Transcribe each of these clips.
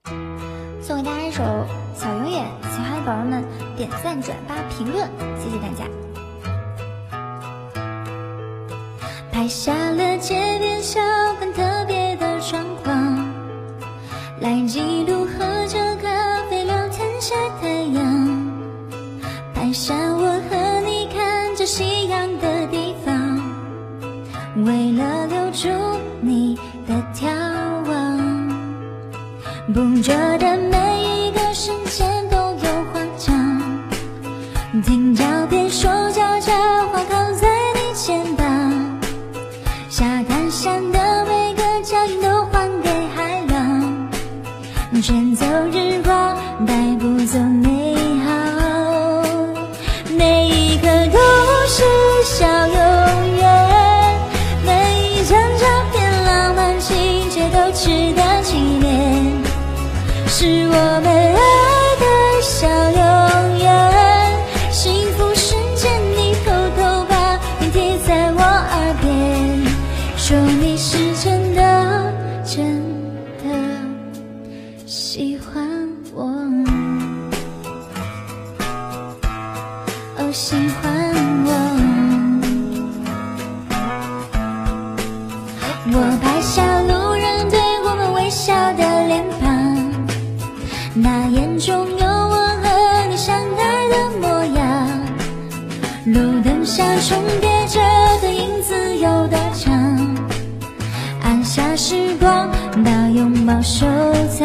送给大家一首《小永远》，喜欢的宝宝们点赞、转发、评论，谢谢大家。 拍下了街边小贩特别的状况，来记录喝着咖啡聊天晒太阳，拍下我和你看着夕阳的地方，为了留住你的眺望，捕捉的每一个瞬间都有话讲，听脚边说悄悄话靠在你肩膀，沙滩上的每个脚印都还给海浪，卷走日光带不走美好，每一刻都是小永远，每一张照片浪漫情节都值得纪念，是我们爱的小永远，幸福瞬间你偷偷把脸贴在我耳边，说你是真的真的喜欢我，哦喜欢我。我拍下路人对我们微笑的脸庞，那眼中有我和你相爱的模样，路灯下重叠着的影子有多长，按下时光把拥抱收藏，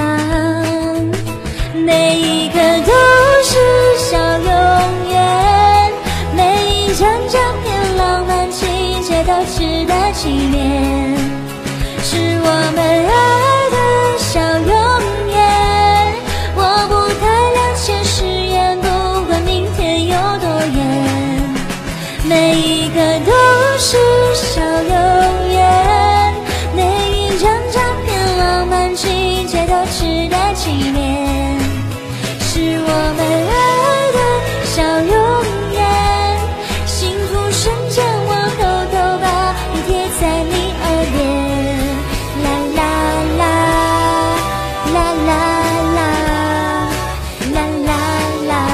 每一刻都是小永远，每一张照片浪漫情节都值得纪念，是我们爱的小永远，我不太了解誓言，不管明天有多远，每一刻都是小永远，每一张照片浪漫情节都值得纪念，是我们爱的小永远，幸福瞬间我偷偷把脸贴在你耳边，啦啦啦啦啦啦啦啦啦啦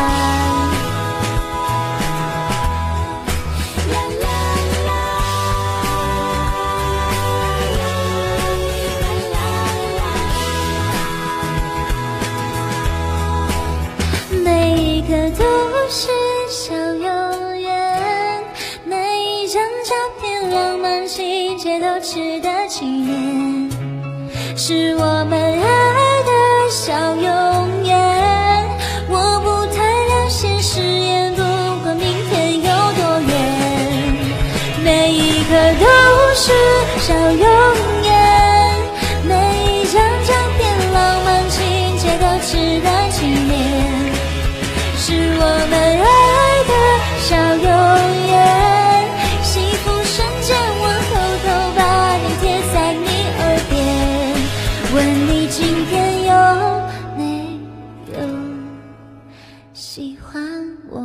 每一刻都是小永远，每一张照片浪漫情节都值得纪念，是我们爱的小永远，我不太了解誓言，不管明天有多远，每一刻都是小永远，每一张照片浪漫情节都值得纪念，是我们爱的小永远，幸福瞬间我偷偷把脸贴在你耳边，问你今天有没有喜欢我，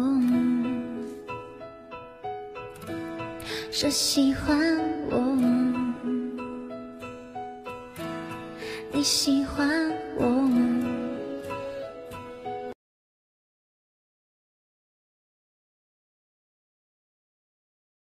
说喜欢我，你喜欢